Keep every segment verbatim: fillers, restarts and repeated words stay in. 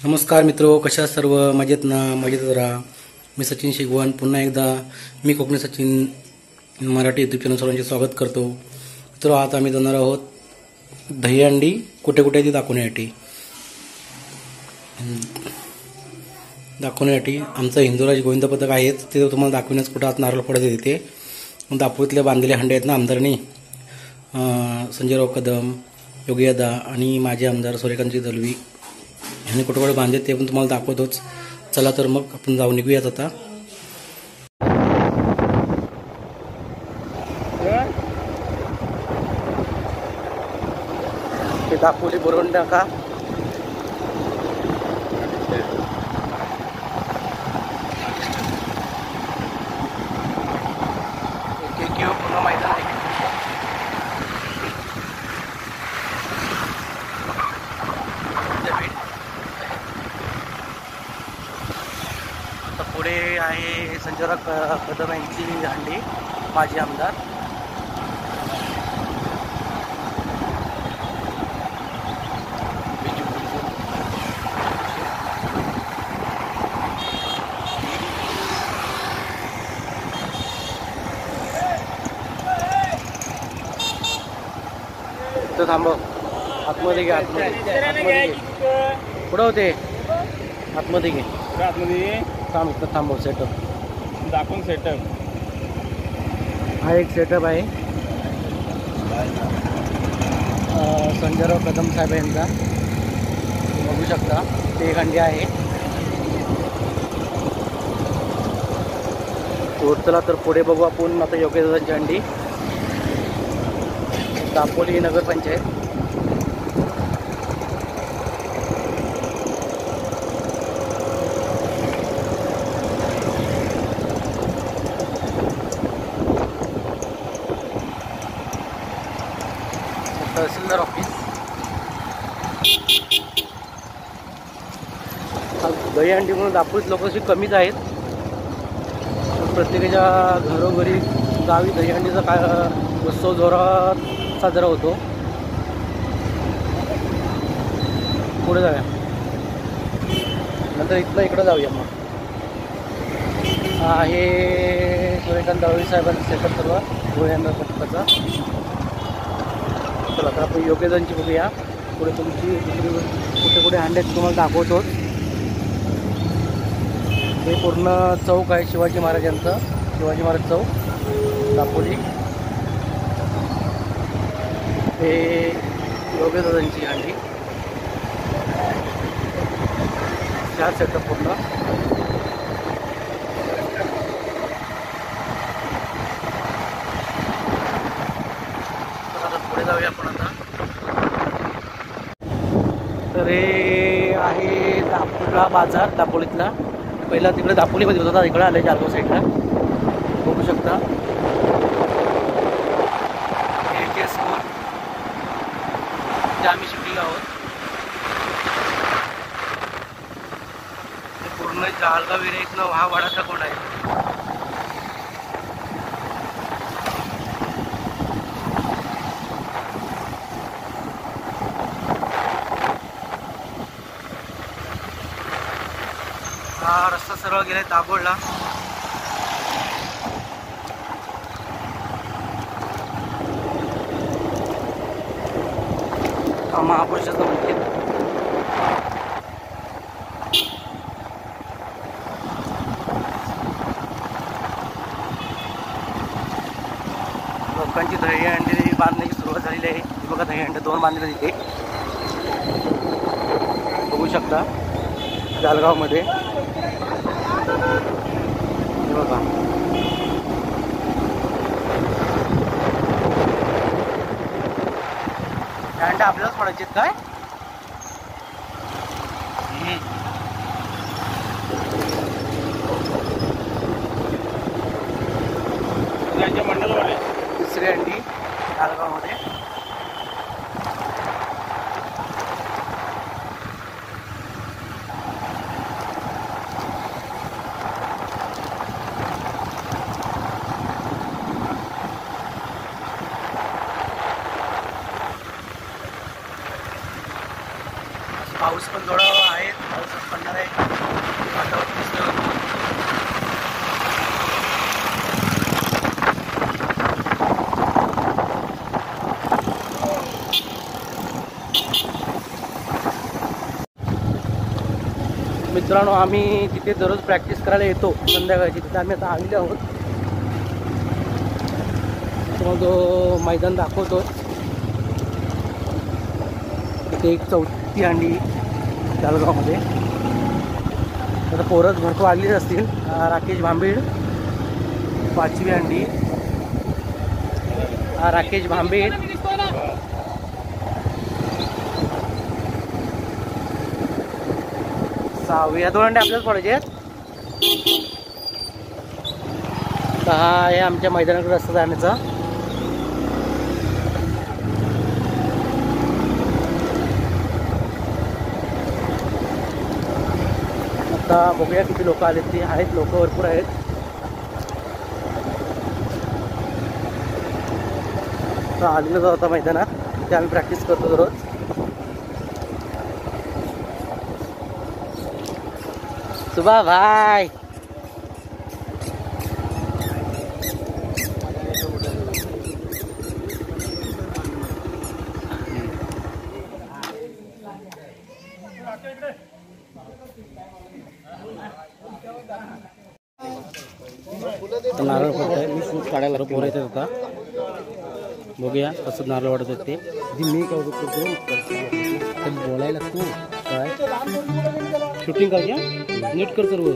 नमस्कार मित्रो, कशा सर्व मजेत ना? मजेत राहा. मी सचिन शिगवण पुन्हा एकदा मी कोकणी सचिन मराठी यूट्यूब चॅनल सर्वांचे स्वागत करतो. मित्रो, आज आम्ही जाणार आहोत दहीहंडी कुठे कुठे ती दाखवण्यासाठी दाखवण्यासाठी आमचं हिंदुराज गोविंद पथक आहेच ते तुम्हाला दाखवण्यास कुठं आज नारळ फोडत येते. दापोलीतले बांधलेले हंडे आहेत ना आमदारांनी, संजयराव कदम, योगीदा आणि माजी आमदार सूर्यकांतजी दलवी यांनी कुठे कुठे बांधले ते पण तुम्हाला दाखवतोच. चला तर मग आपण जाऊन निघूयात आता. ते दापोली बोरवून टाका. पूर्ण मैदान आहे. पुढे आहे संजयराव कदम यांची हंडी, माजी आमदार. तो थांबव, आतमध्ये घे, आतमध्ये आतमध्ये घे. पुढं होते, आतमध्ये घे. आतमध्ये थांब, इथं थांबव. सेटअप दाखवून सेटअप हा एक सेटअप आहे संजयराव कदम साहेब यांचा, बघू शकता. ते एक हंडी आहे. चला तर पुढे बघू आपण आता योगेदादांची हंडी, दापोली नगरपंचायत. तहसीलदार ऑफिस. दहीहंडी म्हणून दापोलीत लोक अशी कमीच आहेत. प्रत्येकाच्या घरोघरी गावी दहीहंडीचा काय उत्सव जोरात साजरा होतो. पुढे जाऊया, नंतर इथलं इकडं जाऊया. मग हा आहे सूर्यकांत दळवी साहेबांचा सेटअप सर्व गोव्यांना पथकाचा. चला तर आपण योगेदांची बघूया. पुढे तुमची दुसरी कुठे कुठे हंड्यात तुम्हाला दाखवतोच. हे पूर्ण चौक आहे शिवाजी महाराजांचं, शिवाजी महाराज चौक दापोली. हे योगेदादांची हंडी, चार सेटअप पूर्ण. पुढे जाऊया आपण आता. तर हे आहे दापोला बाजार, दापोलीतला. पहिला तिकडे दापोलीमध्ये होता, इकडे आले जालगाव साईडला, बघू शकता. हे स्कूल जे आम्ही शिकलेलो आहोत, पूर्ण जालगाव विरेकनं हा वाडाचा कोण आहे. हा रस्ता सरळ गेलाय दाभोळला. महापुरुषाचं मंदिर. लोकांची दहीहंडी बांधण्याची सुरुवात झालेली आहे. बघा, दहीहंडी दोन बांधले तिथे, बघू शकता जालगावमध्ये. बघा, हंडे आपल्यालाच पडायचे काय. मंडलवाले तिसरी हंडी जालगावमध्ये. पाऊस पण थोडा आहे. पावसात पडणार आहे वातावरण दिसतंय. मित्रांनो, आम्ही तिथे दररोज प्रॅक्टिस करायला येतो संध्याकाळची. तिथे आम्ही आता आलेलो आहोत. मग मैदान दाखवतो. तिथे एक चौथी हंडी जळगावमध्ये. आता पोरच भरपूर आलेलीच असतील. राकेश भांबीड पाचवी हंडी. राकेश भांबीड सहावी. या दोन हंडे आपल्याच पडायचे आहेत. तर हा आहे आमच्या मैदानाकडे रस्ता जाण्याचा. आता बघूया किती लोक आलेत. ते आहेत, लोक भरपूर आहेत. तर आलेलो जाऊ आता मैदानात. तिथे आम्ही प्रॅक्टिस करतो दररोज. सुबा भाई नारळ पडत आहे. मी शूट काढायला पोरं येतात आता. बघूया कसं नारळ वाटत आहेत ते. मी काय करतो बोलायला तू काय शूटिंग काढूया. नीट कर सर्व.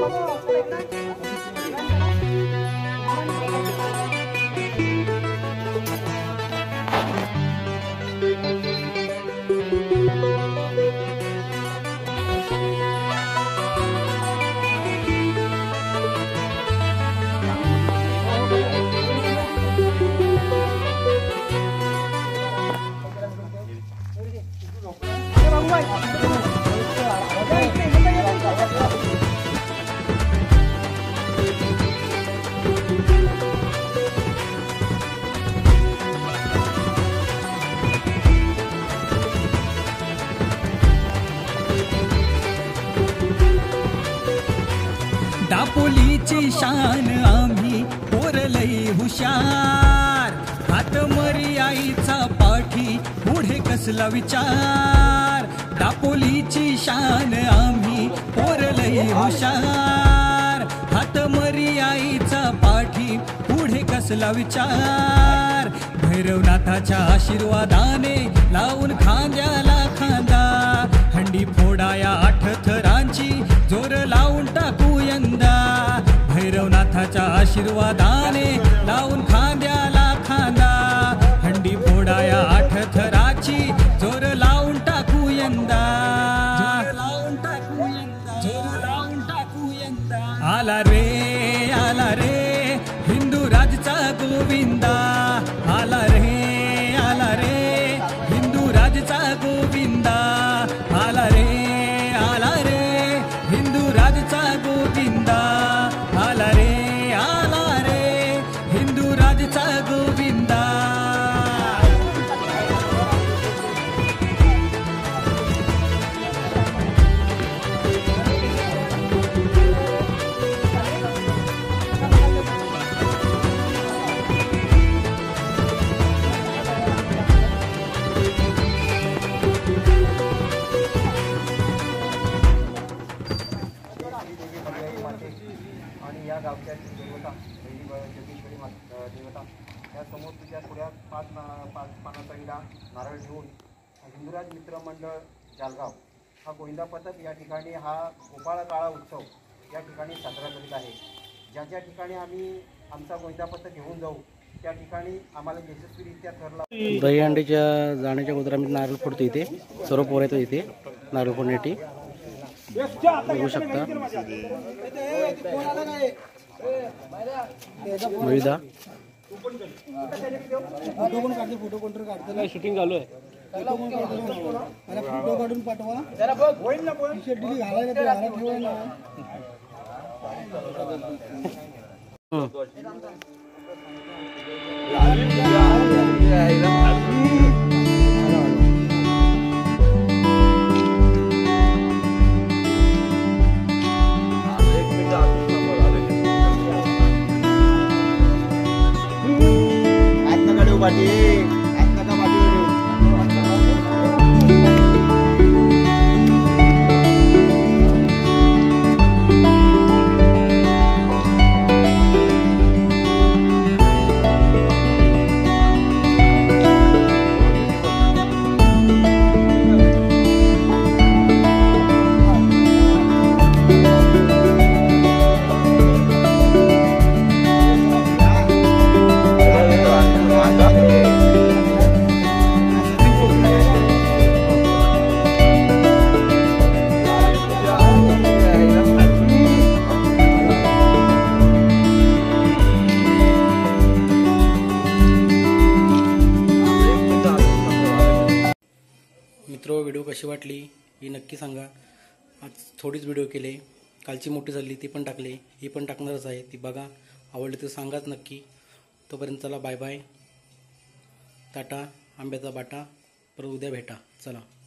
दापोलीची शान आम्ही पोरलई हुशार. हात मरी आईचा पाठी पुढे कसला विचार. दापोलीची शान आम्ही पोरलई हुशार. हात मरी आईचा पाठी पुढे कसला विचार. भैरवनाथाच्या आशीर्वादाने लावून खांद्याला खांदा. हंडी फोडाया आठ थरांची जोर लावून टाकू यंदा. भैरवनाथाच्या आशीर्वादाने लावून खांद्याला खांदा. हंडी फोडाया आठ थराची जोर लावून टाकू यंदा. लावून टाकू यंदा. जोर लावून टाकू यंदा. आला रे आला रे हिंदू राजचा गोविंदा. आला रे आला रे हिंदू राजचा गोविंदा. आला रे आला रे हिंदू राजचा गोविंदा. आला रे आला रे हिंदू राजचा गोविंदा. आणि या गावच्या देवता जगेश्वरी देवता त्यासमोर तुझ्या पुढ्या पाच पाच पानाचा विडा नारळ घेऊन हिंदुराज मित्र मंडळ जालगाव हा गोविंदा पथक या ठिकाणी हा गोपाळ काळा उत्सव या ठिकाणी साजरा करीत आहे. ज्या ज्या ठिकाणी आम्ही आमचा गोविंदा पथक घेऊन जाऊ त्या ठिकाणी आम्हाला यशस्वीरित्या ठरला. दहीहंडीच्या जाण्याच्या अगोदर आम्ही नारळ फोडतो. इथे सर्व पोरं येतो इथे नारळ फोडण्यासाठी. बघू शकता विविधा शूटिंग चालू आहे. फोटो काढून पाठवा. मित्र व्हिडिओ कशी वाटली ही नक्की सांगा. आज थोडीच व्हिडिओ केले, कालची मोठी झाली ती पण टाकली, ही पण टाकणारच आहे. ती बघा, आवडली तर सांगाच नक्की. तोपर्यंत चला बाय बाय, टाटा, आंब्याचा बाटा, परत उद्या भेटा, चला.